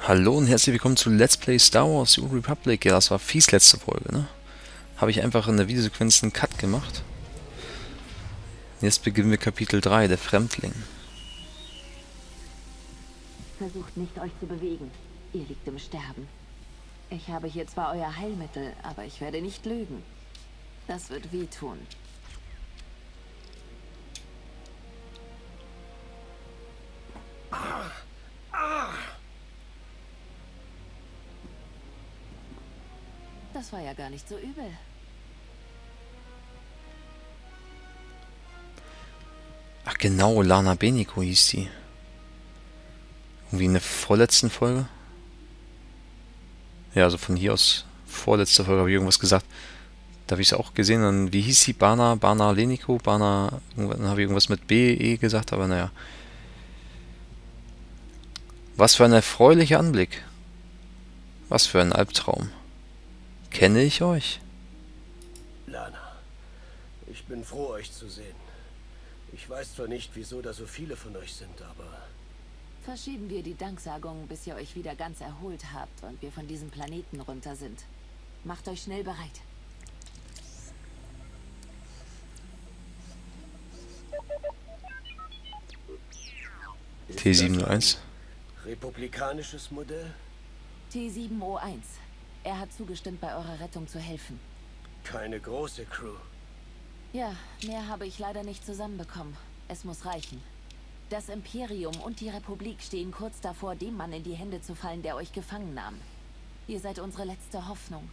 Hallo und herzlich willkommen zu Let's Play Star Wars The Old Republic. Ja, das war fies letzte Folge, ne? Habe ich einfach in der Videosequenz einen Cut gemacht. Jetzt beginnen wir Kapitel 3, der Fremdling. Versucht nicht, euch zu bewegen. Ihr liegt im Sterben. Ich habe hier zwar euer Heilmittel, aber ich werde nicht lügen. Das wird wehtun. Das war ja gar nicht so übel. Ach genau, Lana Beniko hieß die. Irgendwie in der vorletzten Folge. Ja, also von hier aus, vorletzte Folge habe ich irgendwas gesagt. Da habe ich es auch gesehen. Und wie hieß sie? Bana Leniko? Dann habe ich irgendwas mit B-E gesagt, aber naja. Was für ein erfreulicher Anblick. Was für ein Albtraum. Kenne ich euch? Lana, ich bin froh, euch zu sehen. Ich weiß zwar nicht, wieso da so viele von euch sind, aber... Verschieben wir die Danksagung, bis ihr euch wieder ganz erholt habt und wir von diesem Planeten runter sind. Macht euch schnell bereit. T701. Republikanisches Modell? T7O1. Er hat zugestimmt, bei eurer Rettung zu helfen. Keine große Crew. Ja, mehr habe ich leider nicht zusammenbekommen. Es muss reichen. Das Imperium und die Republik stehen kurz davor, dem Mann in die Hände zu fallen, der euch gefangen nahm. Ihr seid unsere letzte Hoffnung.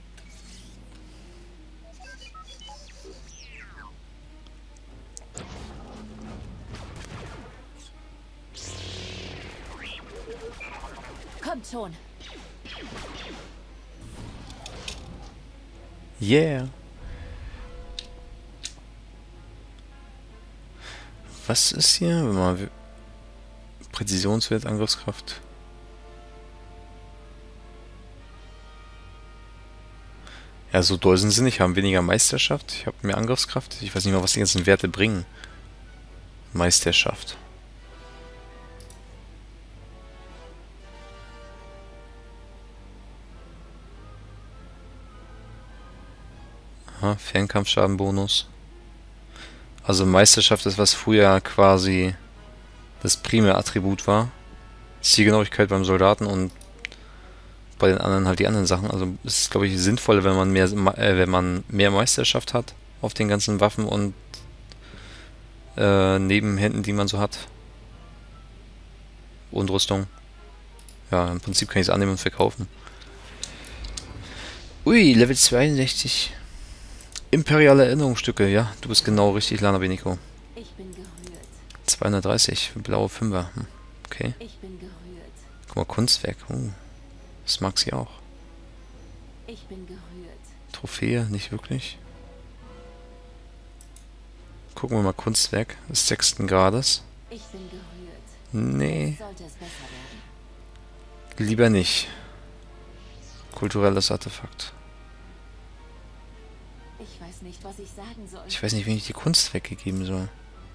Kommt schon. Yeah. Was ist hier? Wenn man Präzisionswert, Angriffskraft. Ja, so doll sind sie nicht. Haben weniger Meisterschaft. Ich habe mehr Angriffskraft. Ich weiß nicht mal, was die ganzen Werte bringen. Meisterschaft. Aha, Fernkampfschadenbonus. Also Meisterschaft ist, was früher quasi das primäre Attribut war. Zielgenauigkeit beim Soldaten und bei den anderen halt die anderen Sachen. Also es ist, glaube ich, sinnvoller, wenn man mehr Meisterschaft hat auf den ganzen Waffen und Nebenhänden, die man so hat. Und Rüstung. Ja, im Prinzip kann ich es annehmen und verkaufen. Ui, Level 62. Imperiale Erinnerungsstücke, ja, du bist genau richtig, Lana Beniko. Ich bin gerührt. 230, blaue Fünfer. Okay. Ich bin gerührt. Guck mal, Kunstwerk. Das mag sie auch. Ich bin gerührt. Trophäe, nicht wirklich. Gucken wir mal, Kunstwerk des 6. Grades. Ich bin gerührt. Nee, Sollte es besser werden. lieber nicht. Kulturelles Artefakt. Ich weiß nicht, was ich sagen soll. Ich weiß nicht, wen ich die Kunstwerke geben soll.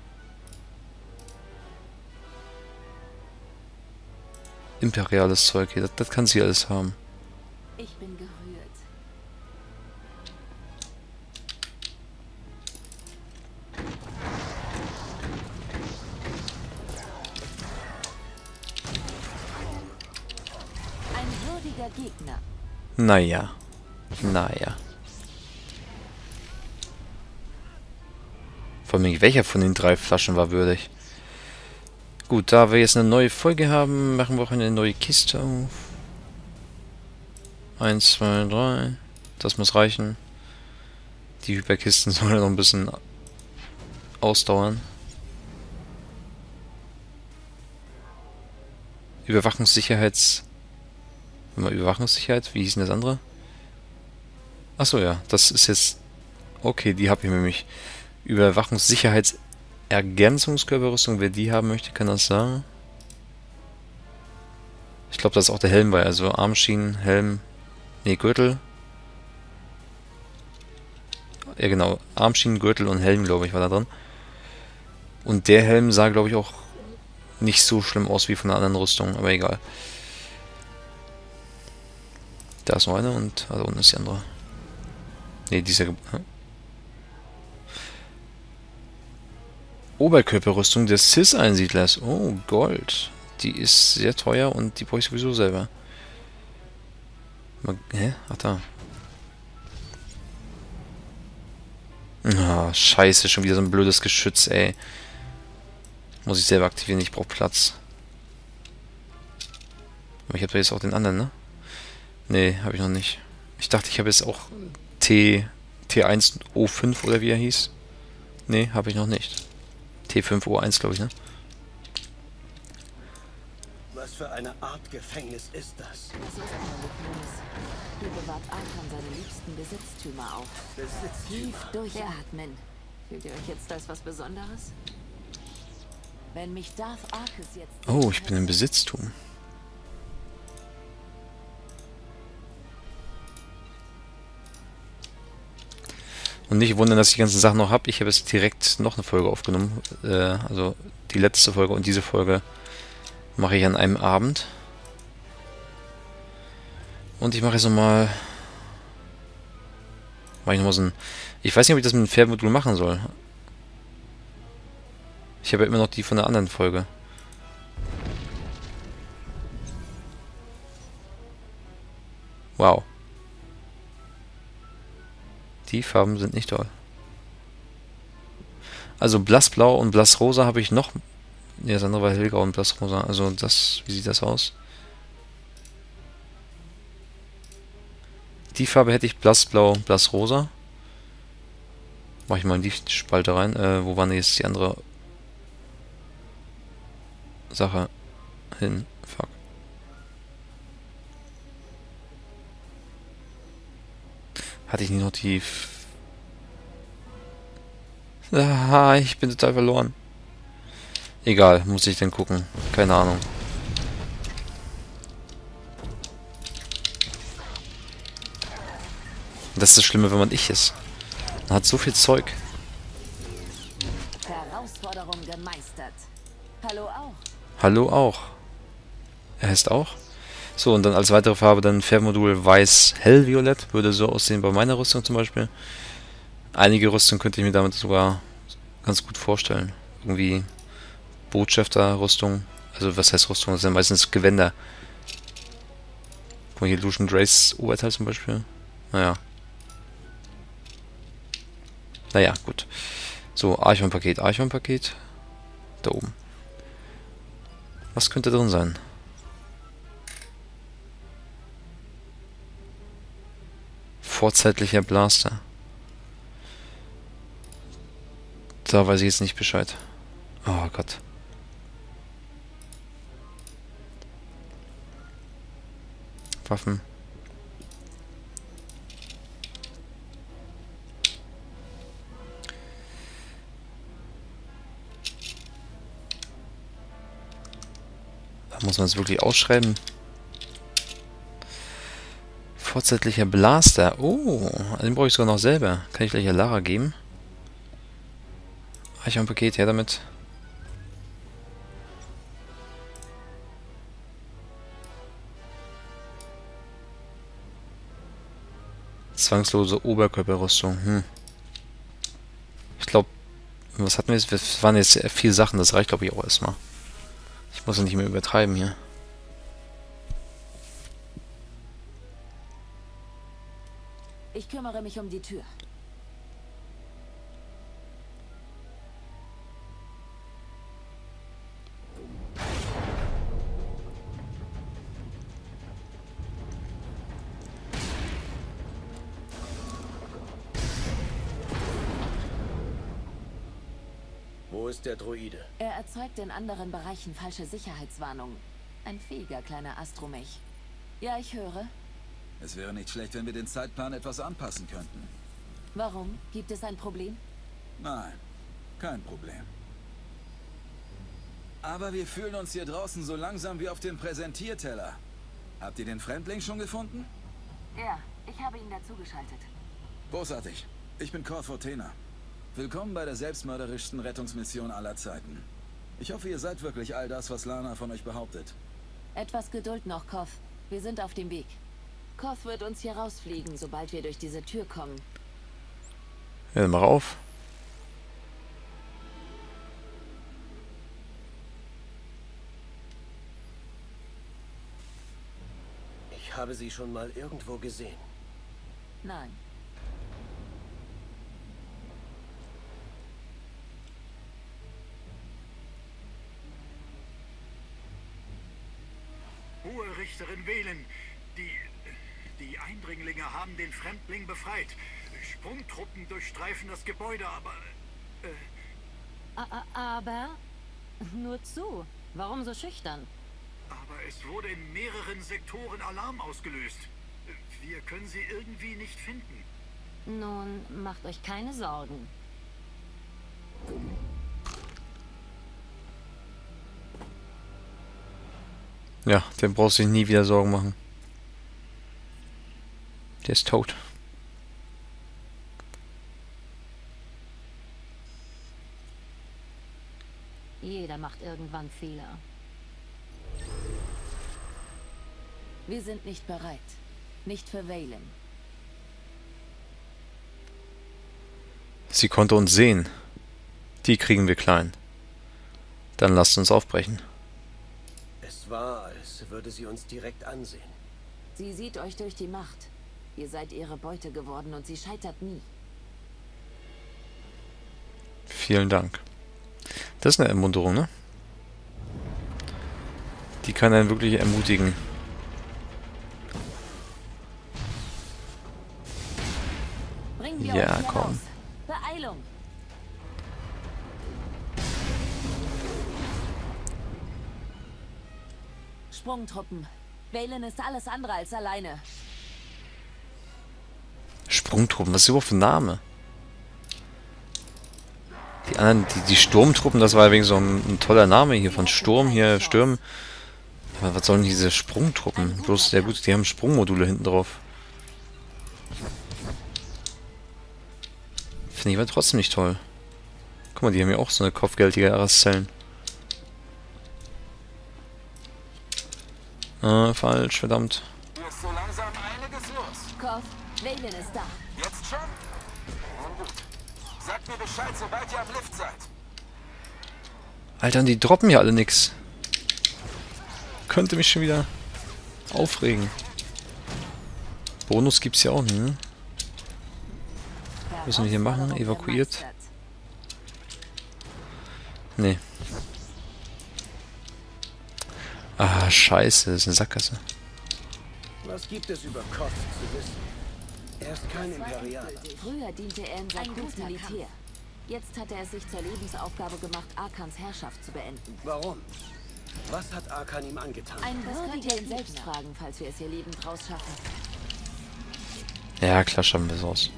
Imperiales Zeug hier, das kann sie alles haben. Ich bin gerührt. Ein würdiger Gegner. Naja. Naja. Vor allem, welcher von den 3 Flaschen war würdig? Gut, da wir jetzt eine neue Folge haben, machen wir auch eine neue Kiste auf. 1, 2, 3. Das muss reichen. Die Hyperkisten sollen noch ein bisschen ausdauern. Überwachungssicherheits... Überwachungssicherheit? Wie hieß denn das andere? Achso, ja. Das ist jetzt... Okay, die habe ich nämlich. Überwachungssicherheitsergänzungskörperrüstung. Wer die haben möchte, kann das sagen. Ich glaube, das ist auch der Helm bei. Also Armschienen, Helm... Ne, Gürtel. Ja genau, Armschienen, Gürtel und Helm, glaube ich, war da drin. Und der Helm sah, glaube ich, auch nicht so schlimm aus wie von einer anderen Rüstung, aber egal. Da ist noch eine und da unten ist die andere. Ne, die ist ja... Oberkörperrüstung des Cis-Einsiedlers. Oh, Gold. Die ist sehr teuer und die brauche ich sowieso selber. Hä? Ach da. Ah, scheiße, schon wieder so ein blödes Geschütz, ey. Muss ich selber aktivieren, ich brauche Platz. Aber ich habe da jetzt auch den anderen, ne? Ne, habe ich noch nicht. Ich dachte, ich habe jetzt auch T1O5 oder wie er hieß. Ne, habe ich noch nicht. T5O1, glaube ich, ne? Was für eine Art Gefängnis ist das? Das ist kein Gefängnis. Hier bewahrt Arkham seine liebsten Besitztümer auf. Tief durchatmen. Fühlt ihr euch jetzt als was Besonderes? Wenn mich Darth Arkus jetzt... Oh, ich bin im Besitztum. Und nicht wundern, dass ich die ganzen Sachen noch habe. Ich habe jetzt direkt noch eine Folge aufgenommen. Also die letzte Folge und diese Folge mache ich an einem Abend. Und ich mache jetzt nochmal... so ein... Ich weiß nicht, ob ich das mit dem Fährmodul machen soll. Ich habe ja immer noch die von der anderen Folge. Wow. Die Farben sind nicht toll. Also Blassblau und Blassrosa habe ich noch. Ne, das andere war hellgrau und Blassrosa. Also das, wie sieht das aus? Die Farbe hätte ich Blassblau, Blassrosa. Mache ich mal in die Spalte rein. Wo war denn jetzt die andere Sache hin? Fuck. Hatte ich nicht noch die... Ah, ich bin total verloren. Egal, muss ich denn gucken. Keine Ahnung. Das ist das Schlimme, wenn man ich ist. Man hat so viel Zeug. Herausforderung gemeistert. Hallo auch. Hallo auch. Er heißt auch. So, und dann als weitere Farbe dann Färbmodul weiß hellviolett. Würde so aussehen bei meiner Rüstung zum Beispiel. Einige Rüstung könnte ich mir damit sogar ganz gut vorstellen. Irgendwie Botschafter-Rüstung. Also was heißt Rüstung? Das sind meistens Gewänder. Guck mal hier, Lucian Drays Oberteil zum Beispiel. Naja. Naja, gut. So, Archon-Paket, Archon-Paket. Da oben. Was könnte drin sein? Vorzeitlicher Blaster. Da weiß ich jetzt nicht Bescheid. Oh Gott. Waffen. Da muss man es wirklich ausschreiben. Vorzeitlicher Blaster. Oh, den brauche ich sogar noch selber. Kann ich gleich ja Lara geben. Archon-Paket, her damit. Zwangslose Oberkörperrüstung. Ich glaube, was hatten wir jetzt? Das waren jetzt 4 Sachen, das reicht glaube ich auch erstmal. Ich muss ja nicht mehr übertreiben hier. Ich kümmere mich um die Tür. Wo ist der Droide? Er erzeugt in anderen Bereichen falsche Sicherheitswarnungen. Ein fähiger kleiner Astromech. Ja, ich höre. Es wäre nicht schlecht, wenn wir den Zeitplan etwas anpassen könnten. Warum? Gibt es ein Problem? Nein, kein Problem. Aber wir fühlen uns hier draußen so langsam wie auf dem Präsentierteller. Habt ihr den Fremdling schon gefunden? Ja, ich habe ihn dazugeschaltet. Großartig. Ich bin Cor Fortena. Willkommen bei der selbstmörderischsten Rettungsmission aller Zeiten. Ich hoffe, ihr seid wirklich all das, was Lana von euch behauptet. Etwas Geduld noch, Koff. Wir sind auf dem Weg. Koth wird uns hier rausfliegen, sobald wir durch diese Tür kommen. Ja, dann mach auf. Ich habe sie schon mal irgendwo gesehen. Nein. Hohe Richterin Velen, die Eindringlinge haben den Fremdling befreit. Sprungtruppen durchstreifen das Gebäude, aber... Aber? Nur zu. Warum so schüchtern? Aber es wurde in mehreren Sektoren Alarm ausgelöst. Wir können sie irgendwie nicht finden. Nun, macht euch keine Sorgen. Ja, den brauchst du dich nie wieder Sorgen machen. Der ist tot. Jeder macht irgendwann Fehler. Wir sind nicht bereit. Nicht für Valen. Sie konnte uns sehen. Die kriegen wir klein. Dann lasst uns aufbrechen. Es war, als würde sie uns direkt ansehen. Sie sieht euch durch die Macht. Ihr seid ihre Beute geworden und sie scheitert nie. Vielen Dank. Das ist eine Ermunterung, ne? Die kann einen wirklich ermutigen. Bringen wir Ja, euch hier komm. raus. Beeilung! Sprungtruppen. Valen ist alles andere als alleine. Sprungtruppen, was ist überhaupt für ein Name? Die anderen, die Sturmtruppen, das war ja wegen so ein toller Name hier von Sturm, hier Stürmen. Aber was sollen diese Sprungtruppen? Bloß, ja gut, die haben Sprungmodule hinten drauf. Finde ich aber trotzdem nicht toll. Guck mal, die haben ja auch so eine kopfgeltige RS-Zellen. Falsch, verdammt. Hier ist so langsam einiges los. Koth, Valen ist da. Jetzt schon? Nun gut. Sagt mir Bescheid, sobald ihr am Lift seid. Alter, und die droppen ja alle nix. Könnte mich schon wieder aufregen. Bonus gibt's ja auch nicht, ne? Was müssen wir hier machen? Evakuiert? Nee. Ah, scheiße, das ist eine Sackgasse. Was gibt es über Koth zu wissen? Er ist kein Imperialer. Früher diente er in Sarkuls Militär. Jetzt hat er es sich zur Lebensaufgabe gemacht, Arkans Herrschaft zu beenden. Warum? Was hat Arkan ihm angetan? Das könnt ihr ihn selbst fragen, falls wir es hier lebend rausschaffen. Ja, klar schaffen wir es aus.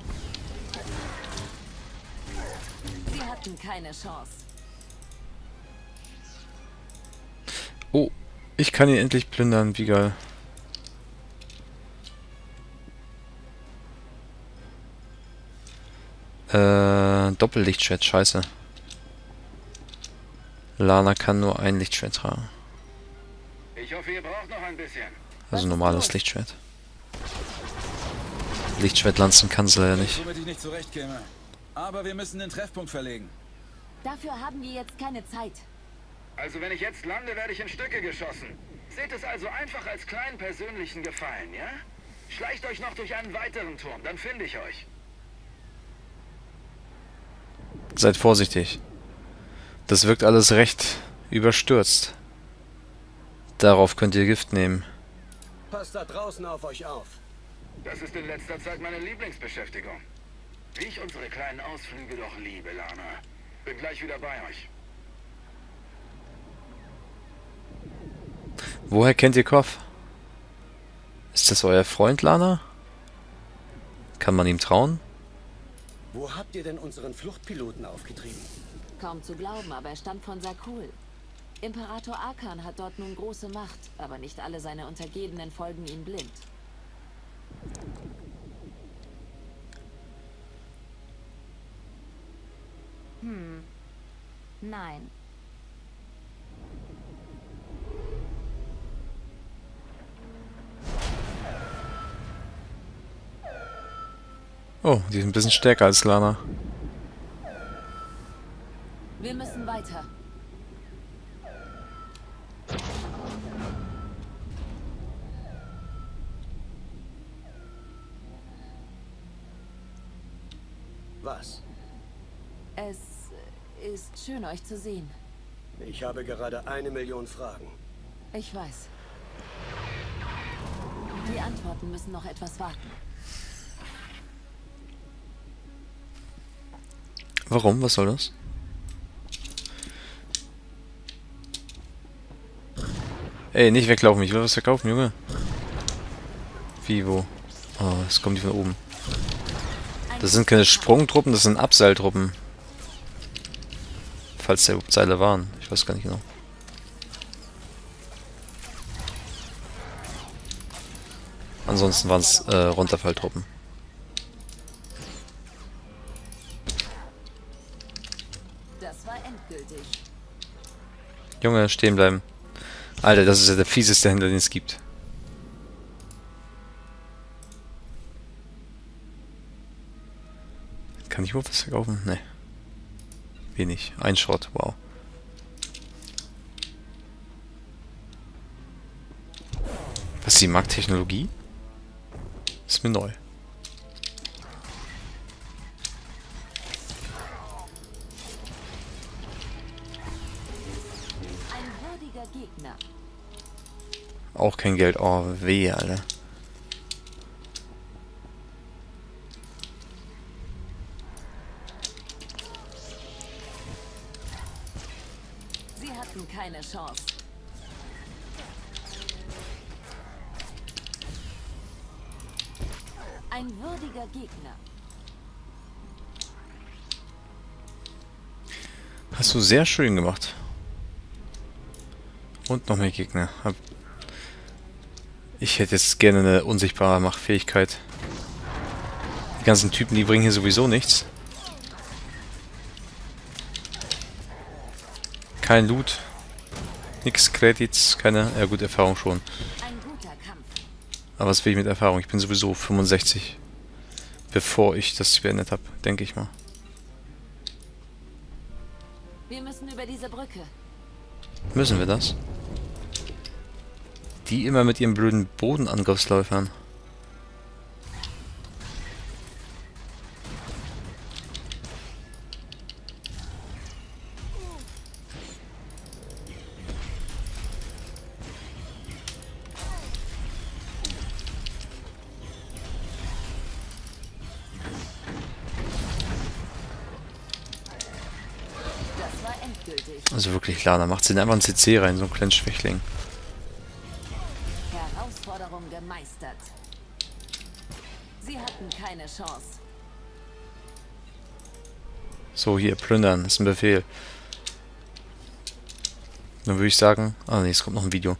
Sie hatten keine Chance. Oh, ich kann ihn endlich plündern, wie geil. Doppellichtschwert, scheiße. Lana kann nur ein Lichtschwert tragen. Ich hoffe, ihr braucht noch ein bisschen. Also normales Lichtschwert. Lichtschwertlanzen kann sie leider nicht. Womit ich nicht zurechtkäme. Aber wir müssen den Treffpunkt verlegen. Dafür haben wir jetzt keine Zeit. Also wenn ich jetzt lande, werde ich in Stücke geschossen. Seht es also einfach als kleinen persönlichen Gefallen, ja? Schleicht euch noch durch einen weiteren Turm, dann finde ich euch. Seid vorsichtig. Das wirkt alles recht überstürzt. Darauf könnt ihr Gift nehmen. Passt da draußen auf euch auf. Das ist in letzter Zeit meine Lieblingsbeschäftigung. Wie ich unsere kleinen Ausflüge doch liebe, Lana. Bin gleich wieder bei euch. Woher kennt ihr Koth? Ist das euer Freund, Lana? Kann man ihm trauen? Wo habt ihr denn unseren Fluchtpiloten aufgetrieben? Kaum zu glauben, aber er stammt von Sarkul. Imperator Arkan hat dort nun große Macht, aber nicht alle seine Untergebenen folgen ihm blind. Nein. Oh, die sind ein bisschen stärker als Lana. Wir müssen weiter. Was? Es ist schön, euch zu sehen. Ich habe gerade 1 Million Fragen. Ich weiß. Die Antworten müssen noch etwas warten. Warum? Was soll das? Ey, nicht weglaufen. Ich will was verkaufen, Junge. Wie, wo? Oh, jetzt kommen die von oben. Das sind keine Sprungtruppen, das sind Abseiltruppen. Falls da überhaupt Seile waren. Ich weiß gar nicht genau. Ansonsten waren es Runterfalltruppen. Das war endgültig. Junge, stehen bleiben. Alter, das ist ja der fieseste Händler, den es gibt. Kann ich überhaupt was verkaufen? Ne. Wenig. Ein Schrott, wow. Was ist die Markttechnologie? Ist mir neu. Ein würdiger Gegner. Auch kein Geld. Oh, weh, Alter. Sie hatten keine Chance. Ein würdiger Gegner. Hast du sehr schön gemacht. Und noch mehr Gegner. Ich hätte jetzt gerne eine unsichtbare Machtfähigkeit. Die ganzen Typen, die bringen hier sowieso nichts. Kein Loot. Nix Credits, keine... Ja gut, Erfahrung schon. Ein guter Kampf. Aber was will ich mit Erfahrung? Ich bin sowieso 65. Bevor ich das beendet habe, denke ich mal. Wir müssen über diese Brücke. Müssen wir das? Die immer mit ihren blöden Bodenangriffsläufern. Das war endgültig. Also wirklich, Lana, macht sie einfach einen CC rein, so einen kleinen Schwächling. Herausforderung gemeistert. Sie hatten keine Chance. So, hier, plündern, ist ein Befehl. Dann würde ich sagen... Ah ne, es kommt noch ein Video.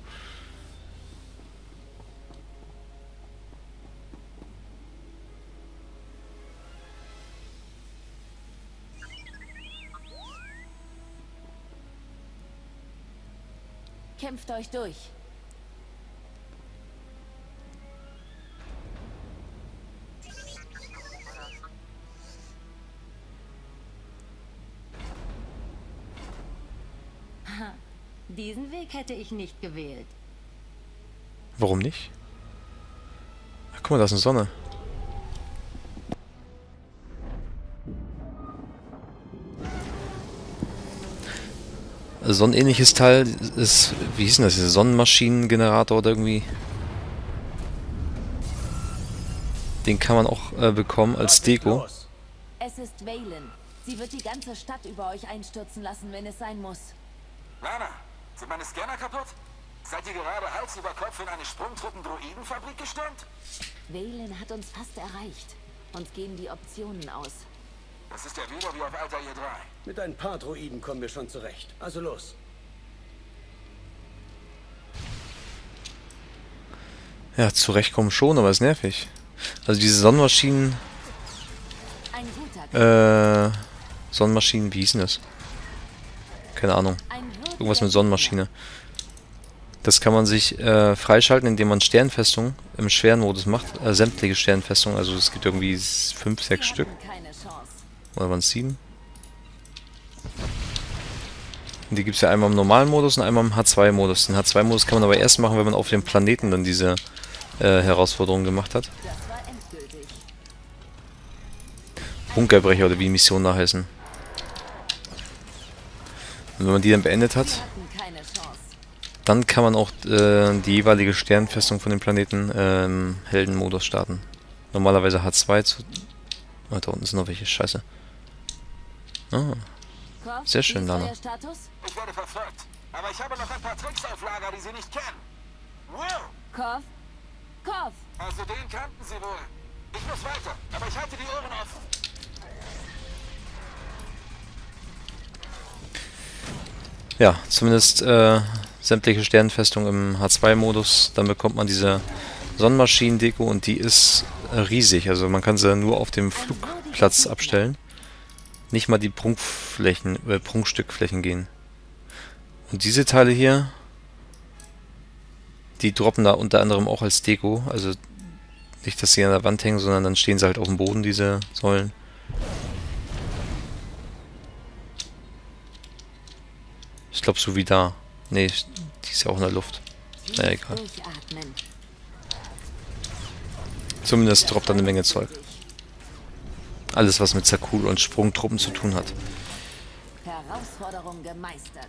Kämpft euch durch. Diesen Weg hätte ich nicht gewählt. Warum nicht? Ach, guck mal, da ist eine Sonne. Also so ein ähnliches Teil ist... Wie hieß denn das? Dieser Sonnenmaschinengenerator oder irgendwie... Den kann man auch bekommen als Deko. Los. Es ist Valen. Sie wird die ganze Stadt über euch einstürzen lassen, wenn es sein muss. Lana, sind meine Scanner kaputt? Seid ihr gerade Hals über Kopf in eine Sprungtruppen-Droidenfabrik gestürmt? Valen hat uns fast erreicht. Uns gehen die Optionen aus. Das ist ja wieder wie auf Altair 3. Mit ein paar Droiden kommen wir schon zurecht. Also los. Ja, zurechtkommen schon, aber ist nervig. Also diese Sonnenmaschinen... Ein guter Sonnenmaschinen, wie hieß denn das? Keine Ahnung. Ein würdiger Irgendwas mit Sonnenmaschine. Das kann man sich freischalten, indem man Sternfestungen im schweren Modus macht. Sämtliche Sternfestungen, also es gibt irgendwie 5, 6 Stück. Keine Chance. Oder waren es 7? Und die gibt es ja einmal im normalen Modus und einmal im H2-Modus. Den H2-Modus kann man aber erst machen, wenn man auf dem Planeten dann diese Herausforderung gemacht hat. Das war endgültig. Bunkerbrecher oder wie die Missionen da heißen. Und wenn man die dann beendet hat, Wir hatten keine Chance. dann kann man auch die jeweilige Sternfestung von dem Planeten im Heldenmodus starten. Normalerweise H2 zu... Oh, da unten sind noch welche. Scheiße. Ah, Korf, sehr schön, wie ist Lana. euer Status? Ich werde verfolgt. Aber ich habe noch ein paar Tricks auf Lager, die Sie nicht kennen. Wow! Korf? Korf! Also den kannten Sie wohl. Ich muss weiter, aber ich halte die Ohren offen. Ja, zumindest sämtliche Sternfestungen im H2-Modus. Dann bekommt man diese Sonnenmaschinen-Deko und die ist riesig. Also man kann sie nur auf dem Flugplatz abstellen. Nicht mal die Prunkflächen, Prunkstückflächen gehen. Und diese Teile hier, die droppen da unter anderem auch als Deko. Also nicht, dass sie an der Wand hängen, sondern dann stehen sie halt auf dem Boden, diese Säulen. Ich glaube so wie da. Nee, die ist ja auch in der Luft. Naja, egal. Durchatmen. Zumindest droppt da eine Menge Zeug. Alles, was mit Sakul und Sprungtruppen zu tun hat. Herausforderung gemeistert.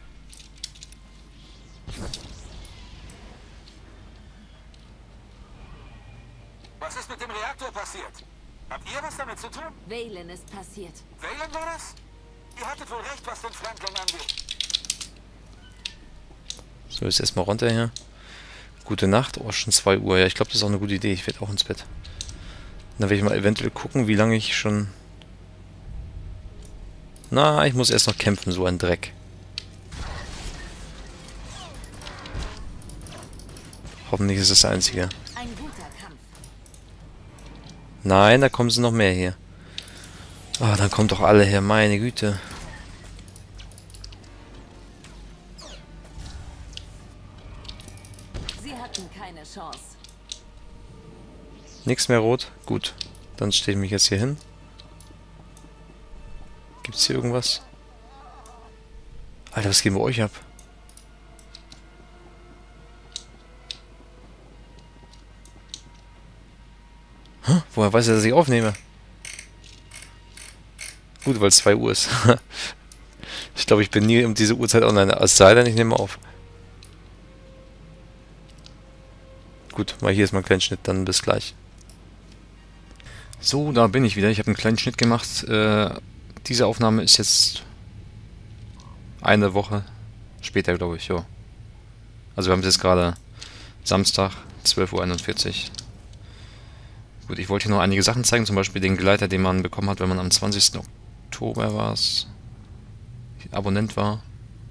Was ist mit dem Reaktor passiert? Habt ihr was damit zu tun? Valen ist passiert. Valen war das? Ihr hattet wohl recht, was den Fremdling angeht. So, jetzt erstmal runter hier. Gute Nacht. Oh, schon 2 Uhr. Ja, ich glaube, das ist auch eine gute Idee. Ich werde auch ins Bett. Dann werde ich mal eventuell gucken, wie lange ich schon... Na, ich muss erst noch kämpfen, so ein Dreck. Hoffentlich ist es das Einzige. Ein guter Kampf. Nein, da kommen sie noch mehr hier. Ah, dann kommt doch alle her, meine Güte. Sie hatten keine Chance. Nichts mehr rot? Gut. Dann stehe ich mich jetzt hier hin. Gibt's hier irgendwas? Alter, was geben wir euch ab? Hä? Woher weiß er, dass ich aufnehme? Gut, weil es 2 Uhr ist. Ich glaube, ich bin nie um diese Uhrzeit online. Es sei denn, ich nehme auf. Gut, mal hier ist mal ein kleiner Schnitt, dann bis gleich. So, da bin ich wieder. Ich habe einen kleinen Schnitt gemacht. Diese Aufnahme ist jetzt eine Woche später, glaube ich. Jo. Also wir haben es jetzt gerade Samstag, 12:41 Uhr. Gut, ich wollte hier noch einige Sachen zeigen, zum Beispiel den Gleiter, den man bekommen hat, wenn man am 20. Oktober war es, Abonnent war.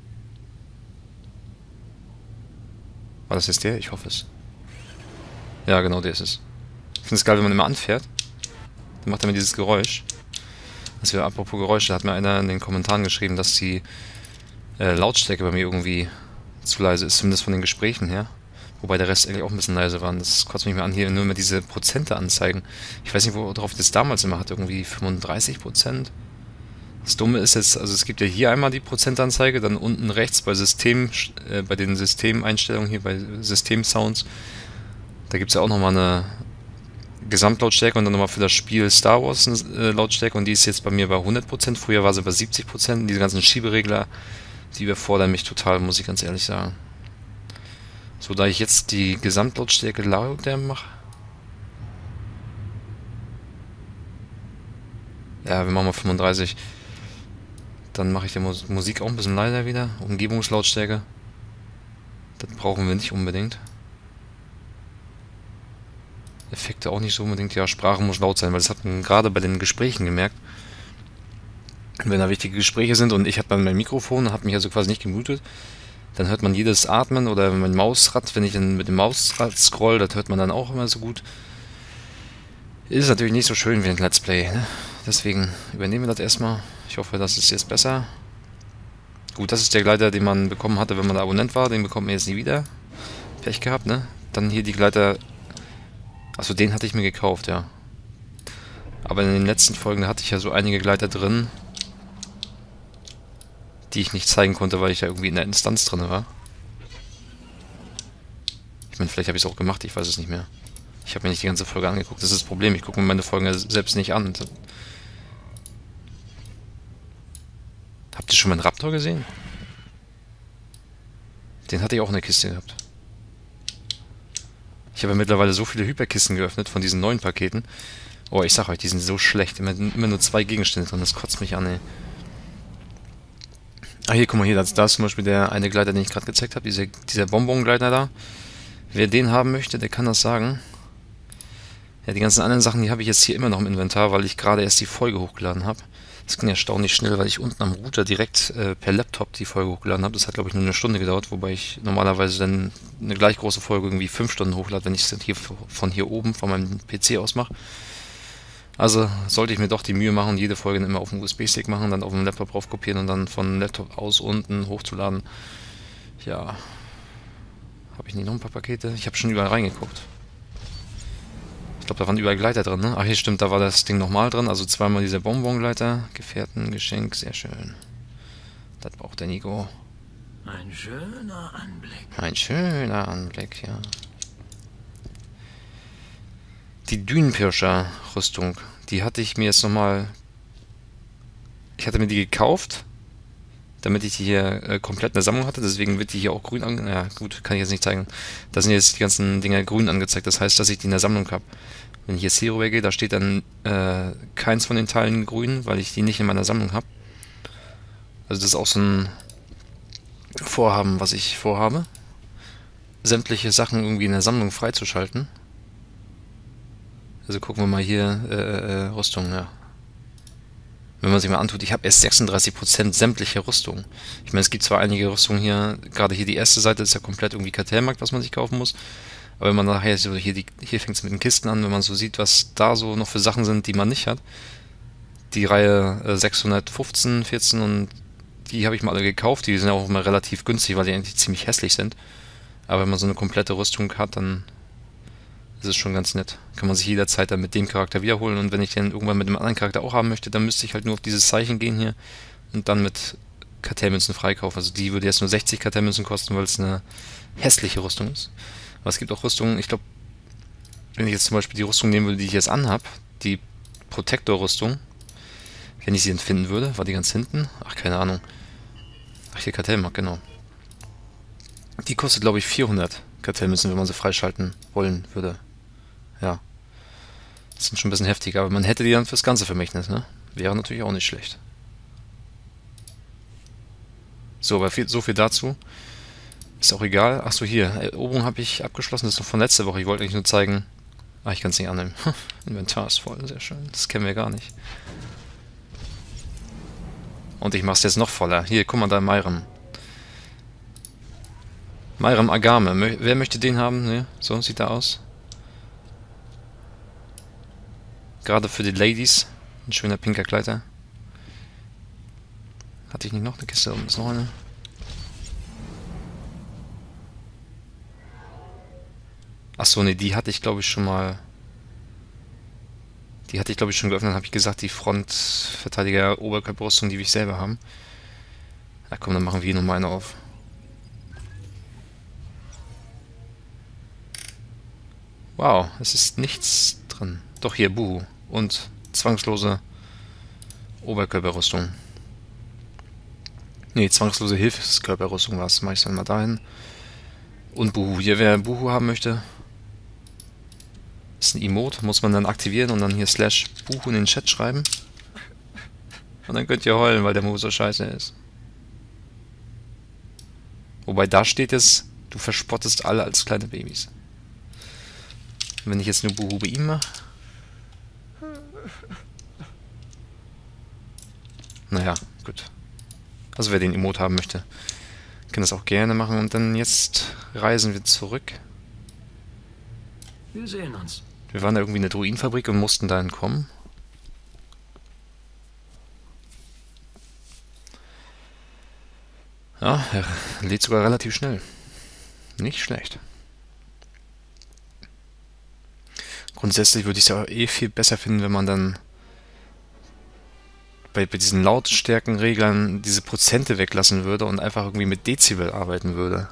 War das jetzt der? Ich hoffe es. Ja, genau, der ist es. Ich finde es geil, wenn man immer anfährt. Dann macht er mir dieses Geräusch. Das wäre apropos Geräusche, da hat mir einer in den Kommentaren geschrieben, dass die Lautstärke bei mir irgendwie zu leise ist, zumindest von den Gesprächen her. Wobei der Rest eigentlich auch ein bisschen leise war. Das kotzt mich mal an, hier nur immer diese Prozente anzeigen. Ich weiß nicht, worauf das damals immer hat, irgendwie 35%. Das Dumme ist jetzt, also es gibt ja hier einmal die Prozentanzeige, dann unten rechts bei bei den Systemeinstellungen hier, bei Systemsounds, da gibt es ja auch nochmal eine Gesamtlautstärke und dann nochmal für das Spiel Star Wars eine Lautstärke und die ist jetzt bei mir bei 100%, früher war sie bei 70%. Und diese ganzen Schieberegler, die überfordern mich total, muss ich ganz ehrlich sagen. So, da ich jetzt die Gesamtlautstärke lauter mache. Ja, wir machen mal 35. Dann mache ich die Musik auch ein bisschen leiser wieder. Umgebungslautstärke. Das brauchen wir nicht unbedingt. Effekte auch nicht so unbedingt. Ja, Sprache muss laut sein, weil das hat man gerade bei den Gesprächen gemerkt. Wenn da wichtige Gespräche sind und ich habe dann mein Mikrofon, habe mich also quasi nicht gemutet, dann hört man jedes Atmen oder mein Mausrad, wenn ich dann mit dem Mausrad scroll, das hört man dann auch immer so gut. Ist natürlich nicht so schön wie ein Let's Play, ne? Deswegen übernehmen wir das erstmal. Ich hoffe, das ist jetzt besser. Gut, das ist der Gleiter, den man bekommen hatte, wenn man da Abonnent war. Den bekommt man jetzt nie wieder. Pech gehabt, ne? Dann hier die Gleiter... Achso, den hatte ich mir gekauft, ja. Aber in den letzten Folgen, da hatte ich ja so einige Gleiter drin, die ich nicht zeigen konnte, weil ich ja irgendwie in der Instanz drin war. Ich meine, vielleicht habe ich es auch gemacht, ich weiß es nicht mehr. Ich habe mir nicht die ganze Folge angeguckt. Das ist das Problem, ich gucke mir meine Folgen ja selbst nicht an. Habt ihr schon mal einen Raptor gesehen? Den hatte ich auch in der Kiste gehabt. Ich habe ja mittlerweile so viele Hyperkisten geöffnet von diesen neuen Paketen. Oh, ich sag euch, die sind so schlecht. Immer nur 2 Gegenstände drin, das kotzt mich an, ey. Ah, hier, guck mal, hier, da ist zum Beispiel der eine Gleiter, den ich gerade gezeigt habe, dieser Bonbon-Gleiter da. Wer den haben möchte, der kann das sagen. Ja, die ganzen anderen Sachen, die habe ich jetzt hier immer noch im Inventar, weil ich gerade erst die Folge hochgeladen habe. Das ging erstaunlich schnell, weil ich unten am Router direkt per Laptop die Folge hochgeladen habe. Das hat, glaube ich, nur eine Stunde gedauert, wobei ich normalerweise dann eine gleich große Folge irgendwie 5 Stunden hochlade, wenn ich es hier von hier oben, von meinem PC aus mache. Also sollte ich mir doch die Mühe machen, jede Folge dann immer auf dem USB-Stick machen, dann auf dem Laptop drauf kopieren und dann von Laptop aus unten hochzuladen. Ja. Habe ich nicht noch ein paar Pakete? Ich habe schon überall reingeguckt. Ich glaube, da waren überall Gleiter drin, ne? Ach, hier stimmt, da war das Ding nochmal drin. Also zweimal dieser Bonbon-Gleiter. Gefährten, Geschenk, sehr schön. Das braucht der Nico. Ein schöner Anblick. Ein schöner Anblick, ja. Die Dünenpirscher-Rüstung, die hatte ich mir jetzt nochmal... Ich hatte mir die gekauft, damit ich die hier komplett in der Sammlung hatte. Deswegen wird die hier auch grün angezeigt. Ja, gut, kann ich jetzt nicht zeigen. Da sind jetzt die ganzen Dinger grün angezeigt. Das heißt, dass ich die in der Sammlung habe. Wenn ich jetzt hier rübergehe, da steht dann keins von den Teilen grün, weil ich die nicht in meiner Sammlung habe. Also das ist auch so ein Vorhaben, was ich vorhabe. Sämtliche Sachen irgendwie in der Sammlung freizuschalten. Also gucken wir mal hier, Rüstung, ja. Wenn man sich mal antut, ich habe erst 36% sämtliche Rüstung. Ich meine, es gibt zwar einige Rüstungen hier, gerade hier die erste Seite ist ja komplett irgendwie Kartellmarkt, was man sich kaufen muss. Aber wenn man nachher so hier fängt es mit den Kisten an, wenn man so sieht, was da so noch für Sachen sind, die man nicht hat. Die Reihe 615, 14 und die habe ich mal alle gekauft. Die sind ja auch immer relativ günstig, weil die eigentlich ziemlich hässlich sind. Aber wenn man so eine komplette Rüstung hat, dann ist es schon ganz nett. Kann man sich jederzeit dann mit dem Charakter wiederholen. Und wenn ich den irgendwann mit dem anderen Charakter auch haben möchte, dann müsste ich halt nur auf dieses Zeichen gehen hier und dann mit Kartellmünzen freikaufen. Also die würde jetzt nur 60 Kartellmünzen kosten, weil es eine hässliche Rüstung ist. Aber es gibt auch Rüstungen, ich glaube, wenn ich jetzt zum Beispiel die Rüstung nehmen würde, die ich jetzt anhab, die Protector-Rüstung, wenn ich sie denn finden würde, war die ganz hinten? Ach, keine Ahnung. Ach, hier Kartellmarkt, genau. Die kostet, glaube ich, 400 Kartellmünzen, wenn man sie freischalten wollen würde. Ja. Das sind schon ein bisschen heftig, aber man hätte die dann fürs ganze Vermächtnis, ne? Wäre natürlich auch nicht schlecht. So, aber so viel dazu. Ist auch egal. Achso, hier. Eroberung habe ich abgeschlossen. Das ist noch von letzter Woche. Ich wollte eigentlich nur zeigen. Ah, ich kann es nicht annehmen. Inventar ist voll. Sehr schön. Das kennen wir gar nicht. Und ich mache es jetzt noch voller. Hier, guck mal da, Mayram. Mayram Agame. Wer möchte den haben? Ne? So sieht er aus. Gerade für die Ladies. Ein schöner pinker Kleider. Hatte ich nicht noch eine Kiste? Da ist noch eine. Achso, ne, die hatte ich glaube ich schon mal. Die hatte ich glaube ich schon geöffnet, habe ich gesagt, die Frontverteidiger Oberkörperrüstung, die will ich selber haben. Na komm, dann machen wir hier nochmal eine auf. Wow, es ist nichts drin. Doch hier, Buhu. Und zwangslose Oberkörperrüstung. Ne, zwangslose Hilfskörperrüstung war es. Mach ich dann mal dahin. Und Buhu. Hier, wer Buhu haben möchte, ist ein Emote, muss man dann aktivieren und dann hier /Buhu in den Chat schreiben. Und dann könnt ihr heulen, weil der Move so scheiße ist. Wobei da steht es, du verspottest alle als kleine Babys. Und wenn ich jetzt nur Buhu bei ihm mache. Naja, gut. Also wer den Emote haben möchte, kann das auch gerne machen. Und dann jetzt reisen wir zurück. Wir sehen uns. Wir waren da irgendwie in der Druidenfabrik und mussten da entkommen. Ja, er lädt sogar relativ schnell. Nicht schlecht. Grundsätzlich würde ich es ja eh viel besser finden, wenn man dann bei diesen Lautstärkenreglern diese Prozente weglassen würde und einfach irgendwie mit Dezibel arbeiten würde.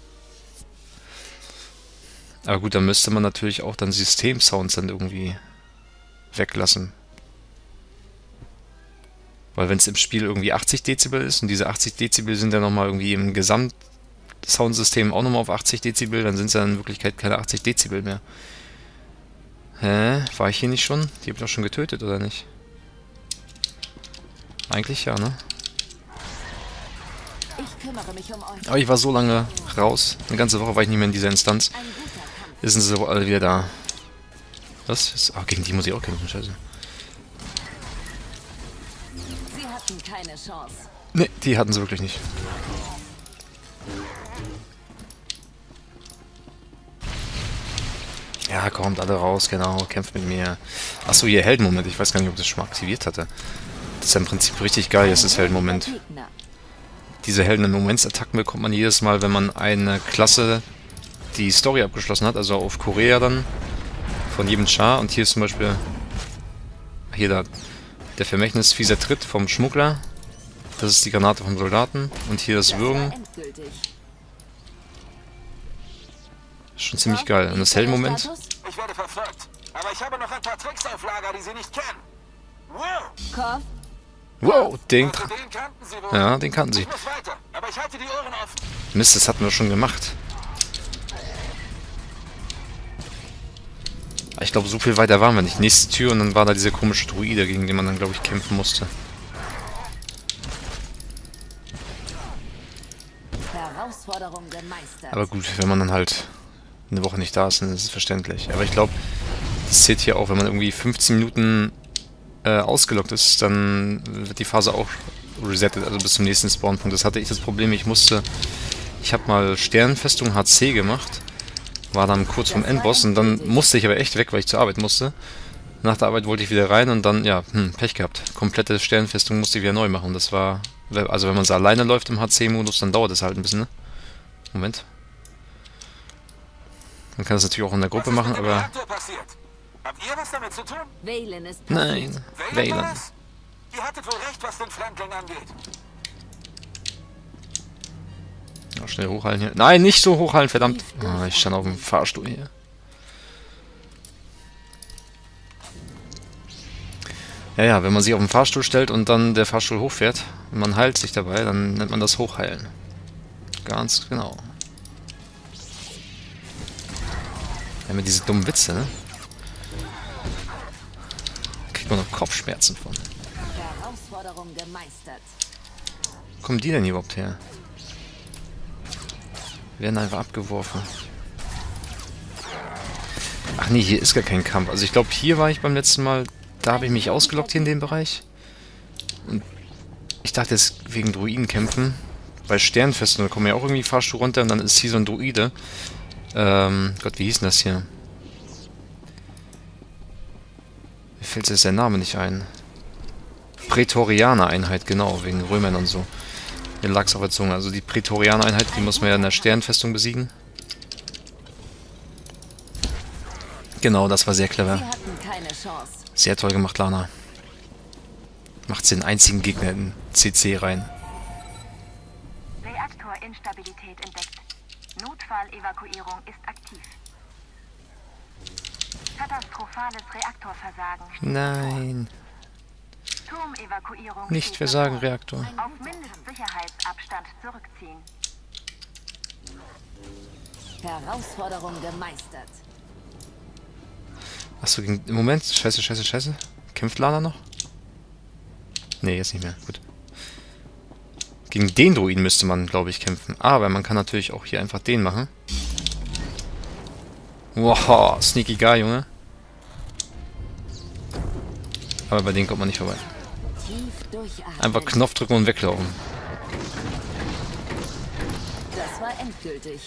Aber gut, dann müsste man natürlich auch dann Systemsounds dann irgendwie weglassen. Weil wenn es im Spiel irgendwie 80 Dezibel ist und diese 80 Dezibel sind dann nochmal irgendwie im Gesamtsoundsystem auch nochmal auf 80 Dezibel, dann sind es ja in Wirklichkeit keine 80 Dezibel mehr. Hä? War ich hier nicht schon? Die hab ich doch schon getötet, oder nicht? Eigentlich ja, ne? Ich kümmere mich um euch. Aber ich war so lange raus. Eine ganze Woche war ich nicht mehr in dieser Instanz. Ein guter Kampf. Jetzt sind sie so alle wieder da. Was? Ah, gegen die muss ich auch kämpfen, scheiße. Sie hatten keine Chance. Ne, die hatten sie wirklich nicht. Ja, kommt alle raus, genau, kämpft mit mir. Achso, hier Heldenmoment, ich weiß gar nicht, ob das schon mal aktiviert hatte. Das ist ja im Prinzip richtig geil, das ist Heldenmoment. Gegner. Diese Helden-Moments-Attacken bekommt man jedes Mal, wenn man eine Klasse die Story abgeschlossen hat, also auf Korea dann, von jedem Char. Und hier ist zum Beispiel, hier da, der vermächtnisfieser Tritt vom Schmuggler. Das ist die Granate vom Soldaten. Und hier das Würgen. Endgültig. Schon ziemlich geil. Und das Heldenmoment. Status? Ich werde verfolgt. Aber ich habe noch ein paar Tricks auf Lager, die Sie nicht kennen. Wow! Korf, Wow, den... Also den kannten Sie wohl. Ja, den kannten sie. Ich muss weiter, aber ich halte die Ohren offen. Mist, das hatten wir schon gemacht. Ich glaube, so viel weiter waren wir nicht. Nächste Tür und dann war da dieser komische Druide, gegen den man dann, glaube ich, kämpfen musste. Herausforderung gemeistert. Aber gut, wenn man dann halt eine Woche nicht da ist, dann ist es verständlich. Aber ich glaube, das zählt hier auch, wenn man irgendwie 15 Minuten ausgeloggt ist, dann wird die Phase auch resettet, also bis zum nächsten Spawnpunkt. Das hatte ich das Problem, ich habe mal Sternenfestung HC gemacht, war dann kurz vom Endboss und dann musste ich aber echt weg, weil ich zur Arbeit musste. Nach der Arbeit wollte ich wieder rein und dann, ja, Pech gehabt. Komplette Sternenfestung musste ich wieder neu machen. Das war, also wenn man so alleine läuft im HC-Modus, dann dauert das halt ein bisschen, ne? Moment. Man kann das natürlich auch in der Gruppe machen, aber... Reaktor passiert? Habt ihr was damit zu tun? Valen ist Nein, Valen. Was? Ihr hattet wohl recht, was den Fremdling angeht. Ja, schnell hochhalten hier. Nein, nicht so hochhalten, verdammt. Ah, ich stand auf dem Fahrstuhl hier. Ja, wenn man sich auf den Fahrstuhl stellt und dann der Fahrstuhl hochfährt und man heilt sich dabei, dann nennt man das Hochheilen. Ganz genau. Ja, mit diese dummen Witze, ne? Kriegt man noch Kopfschmerzen von. Herausforderung gemeistert. Wo kommen die denn hier überhaupt her? Werden einfach abgeworfen. Ach nee, hier ist gar kein Kampf. Also ich glaube, hier war ich beim letzten Mal. Da habe ich mich ausgeloggt hier in dem Bereich. Und ich dachte jetzt wegen Druiden kämpfen. Bei Sternfesten, da kommen ja auch irgendwie Fahrstuhl runter und dann ist hier so ein Druide. Gott, wie hieß denn das hier? Mir fällt jetzt der Name nicht ein. Prätorianer-Einheit, genau, wegen Römern und so. Mir lag's auf der Zunge. Also die Prätorianer-Einheit, die muss man ja in der Sternfestung besiegen. Genau, das war sehr clever. Sie hatten keine Chance. Sehr toll gemacht, Lana. Macht den einzigen Gegner in CC rein. Reaktorinstabilität entdeckt. Notfallevakuierung ist aktiv. Katastrophales Reaktorversagen. Nein, Turmevakuierung nicht steht versagen, bevor. Reaktor. Auf Mindestsicherheitsabstand zurückziehen. Herausforderung gemeistert. Achso, im Moment. Scheiße. Kämpft Lana noch? Nee, jetzt nicht mehr. Gut. Gegen den Druiden müsste man, glaube ich, kämpfen. Aber man kann natürlich auch hier einfach den machen. Wow, sneaky guy, Junge. Aber bei denen kommt man nicht vorbei. Tief durchatmen. Einfach Knopf drücken und weglaufen. Das war endgültig.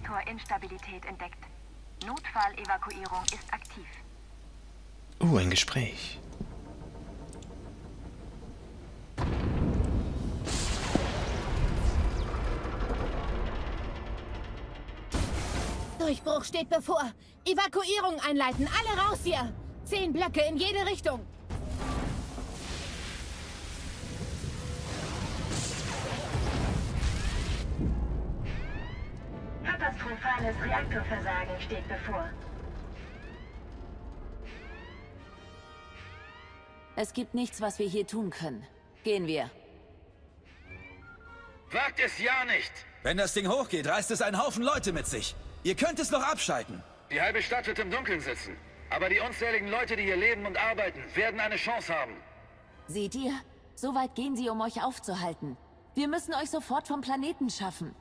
Reaktorinstabilität entdeckt. Notfallevakuierung ist aktiv. Ein Gespräch. Durchbruch steht bevor. Evakuierung einleiten. Alle raus hier. 10 Blöcke in jede Richtung. Katastrophales Reaktorversagen steht bevor. Es gibt nichts, was wir hier tun können. Gehen wir. Wagt es ja nicht! Wenn das Ding hochgeht, reißt es einen Haufen Leute mit sich. Ihr könnt es noch abschalten. Die halbe Stadt wird im Dunkeln sitzen. Aber die unzähligen Leute, die hier leben und arbeiten, werden eine Chance haben. Seht ihr? So weit gehen sie, um euch aufzuhalten. Wir müssen euch sofort vom Planeten schaffen.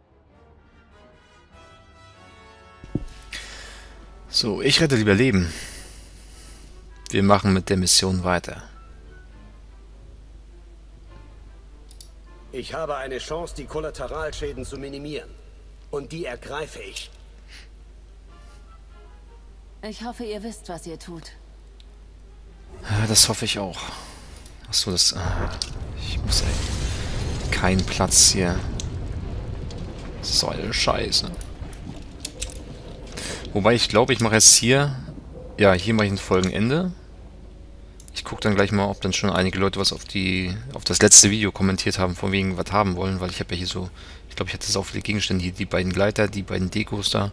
So, ich rette lieber Leben. Wir machen mit der Mission weiter. Ich habe eine Chance, die Kollateralschäden zu minimieren. Und die ergreife ich. Ich hoffe, ihr wisst, was ihr tut. Ja, das hoffe ich auch. Achso, das... ich muss keinen Platz hier. So eine Scheiße. Wobei, ich glaube, ich mache jetzt hier... Ja, hier mache ich ein Folgenende. Ich gucke dann gleich mal, ob dann schon einige Leute was auf das letzte Video kommentiert haben, von wegen was haben wollen, weil ich habe ja hier so... Ich glaube, ich hatte so viele Gegenstände hier. Die beiden Gleiter, die beiden Dekos da.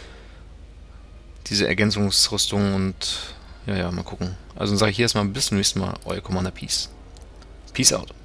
Diese Ergänzungsrüstung und... Ja, mal gucken. Also dann sage ich hier erstmal bis zum nächsten Mal. Euer Commander Peace. Peace out.